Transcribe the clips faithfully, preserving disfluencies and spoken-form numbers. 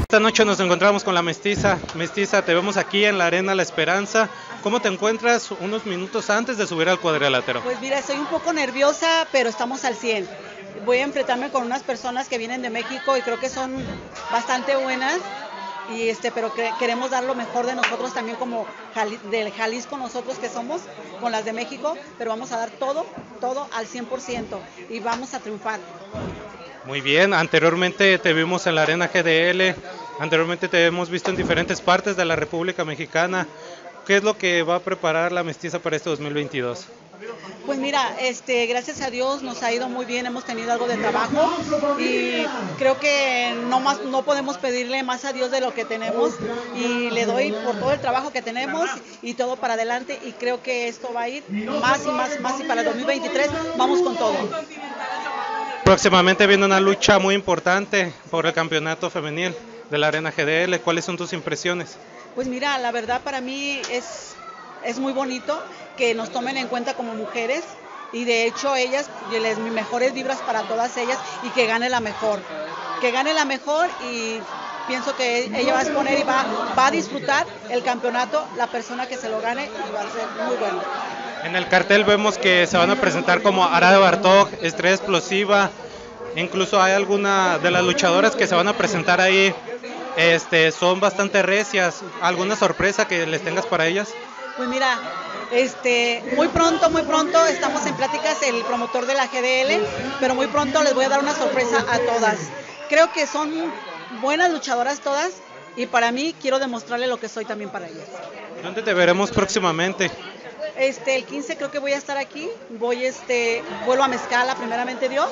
Esta noche nos encontramos con la Mestiza. Mestiza, te vemos aquí en la Arena La Esperanza. ¿Cómo te encuentras unos minutos antes de subir al cuadrilátero? Pues mira, estoy un poco nerviosa, pero estamos al cien. Voy a enfrentarme con unas personas que vienen de México y creo que son bastante buenas. Y este, pero que, queremos dar lo mejor de nosotros también como Jali, del Jalisco nosotros que somos, con las de México, pero vamos a dar todo, todo al cien por ciento y vamos a triunfar. Muy bien, anteriormente te vimos en la Arena G D L, anteriormente te hemos visto en diferentes partes de la República Mexicana. ¿Qué es lo que va a preparar la Mestiza para este dos mil veintidós? Pues mira, este, gracias a Dios nos ha ido muy bien, hemos tenido algo de trabajo y creo que no más, no podemos pedirle más a Dios de lo que tenemos y le doy por todo el trabajo que tenemos y todo para adelante y creo que esto va a ir más y más, más y para el dos mil veintitrés vamos con todo. Próximamente viene una lucha muy importante por el campeonato femenil de la Arena G D L. ¿Cuáles son tus impresiones? Pues mira, la verdad para mí es, es muy bonito que nos tomen en cuenta como mujeres y de hecho ellas, les mis mejores vibras para todas ellas y que gane la mejor, que gane la mejor y pienso que ella va a exponer y va, va a disfrutar el campeonato, la persona que se lo gane y va a ser muy bueno. En el cartel vemos que se van a presentar como Arada Bartók, Estrella Explosiva, incluso hay alguna de las luchadoras que se van a presentar ahí, este, son bastante recias. ¿Alguna sorpresa que les tengas para ellas? Pues mira, este, muy pronto, muy pronto estamos en pláticas el promotor de la G D L, pero muy pronto les voy a dar una sorpresa a todas. Creo que son buenas luchadoras todas y para mí quiero demostrarle lo que soy también para ellas. ¿Dónde te veremos próximamente? Este, el quince creo que voy a estar aquí, voy este, vuelo a Mezcala primeramente Dios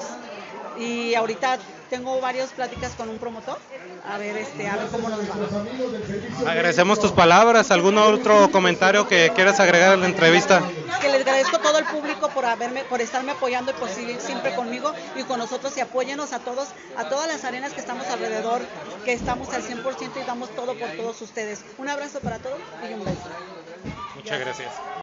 y ahorita tengo varias pláticas con un promotor, a ver este, a ver cómo nos va. Agradecemos tus palabras, ¿algún otro comentario que quieras agregar a la entrevista? Que les agradezco a todo el público por haberme, por estarme apoyando y por seguir siempre conmigo y con nosotros y apóyenos a todos, a todas las arenas que estamos alrededor, que estamos al cien por ciento y damos todo por todos ustedes. Un abrazo para todos y un beso. Muchas gracias.